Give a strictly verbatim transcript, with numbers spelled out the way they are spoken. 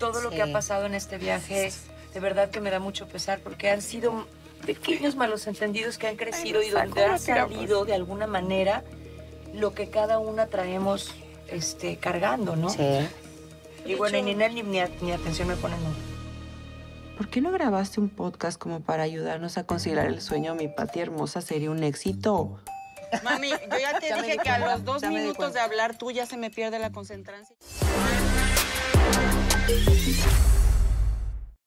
todo lo Sí. que ha pasado en este viaje, de verdad que me da mucho pesar porque han sido pequeños malos entendidos que han crecido Ay, y Rosa, donde ¿cómo ha tiramos? salido de alguna manera lo que cada una traemos este, cargando, ¿no? Sí. Y bueno, y ni Nel ni, ni, ni atención me ponen nunca. ¿Por qué no grabaste un podcast como para ayudarnos a conciliar el sueño? Mi Pati hermosa sería un éxito. Mami, yo ya te Ya me dije di que a cuenta, los dos ya me di minutos cuenta. de hablar tú ya se me pierde la concentración.